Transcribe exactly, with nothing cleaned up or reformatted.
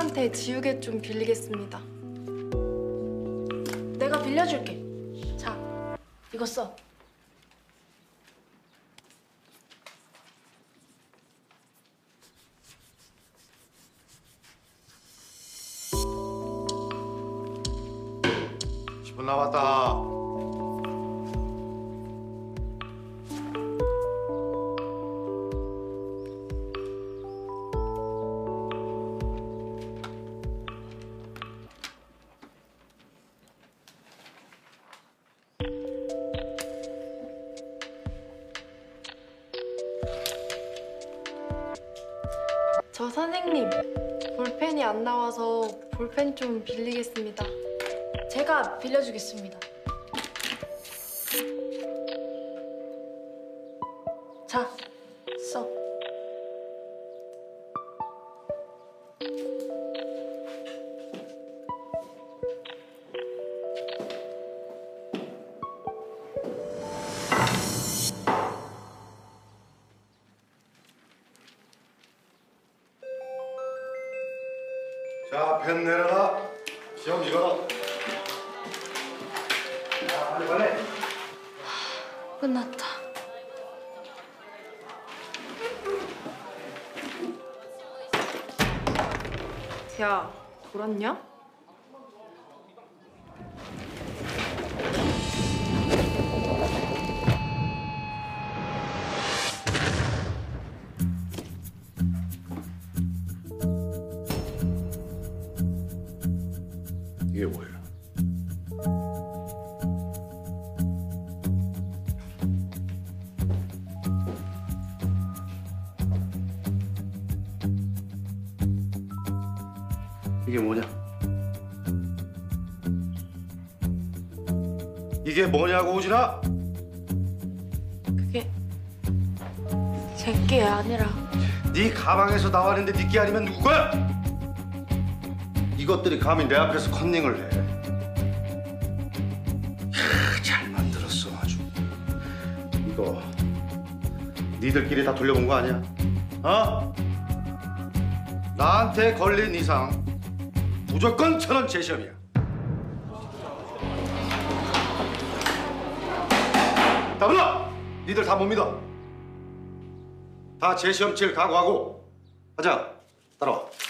선생님한테 지우개 좀 빌리겠습니다. 내가 빌려줄게. 자, 이거 써. 십 분 남았다. 저 선생님, 볼펜이 안 나와서 볼펜 좀 빌리겠습니다. 제가 빌려주겠습니다. 자, 써. 자, 펜 내려라. 시험 읽어라. 자, 빨리 빨리. 끝났다. 야, 돌았냐? 이게 뭐야? 이게 뭐냐? 이게 뭐냐고, 우진아? 그게 제 게 아니라. 네 가방에서 나왔는데 네 게 아니면 누구 거야? 이것들이 감히 내 앞에서 컨닝을 해. 야, 잘 만들었어 아주. 이거 니들끼리 다 돌려본 거 아니야? 어? 나한테 걸린 이상 무조건 천원 재시험이야. 다 불러! 니들 다 못 믿어. 다 재시험 칠 각오하고. 가자, 따라와.